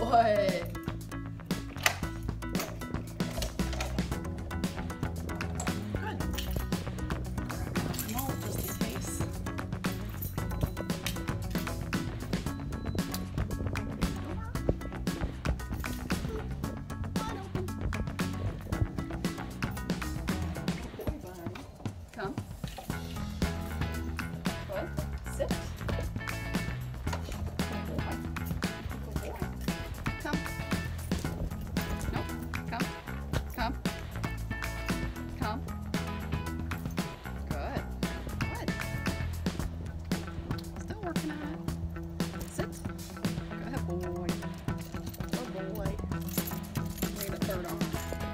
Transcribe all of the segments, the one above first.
boy. Good. Mold just in case. Come. Good. Sit. Come. No. Come. Come. Come. Good. Good. Still working on it. Sit. Good boy. Good boy. Need a third arm.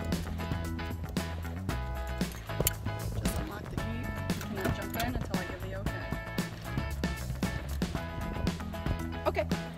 Just unlock the key. You cannot jump in until I give the okay. Okay.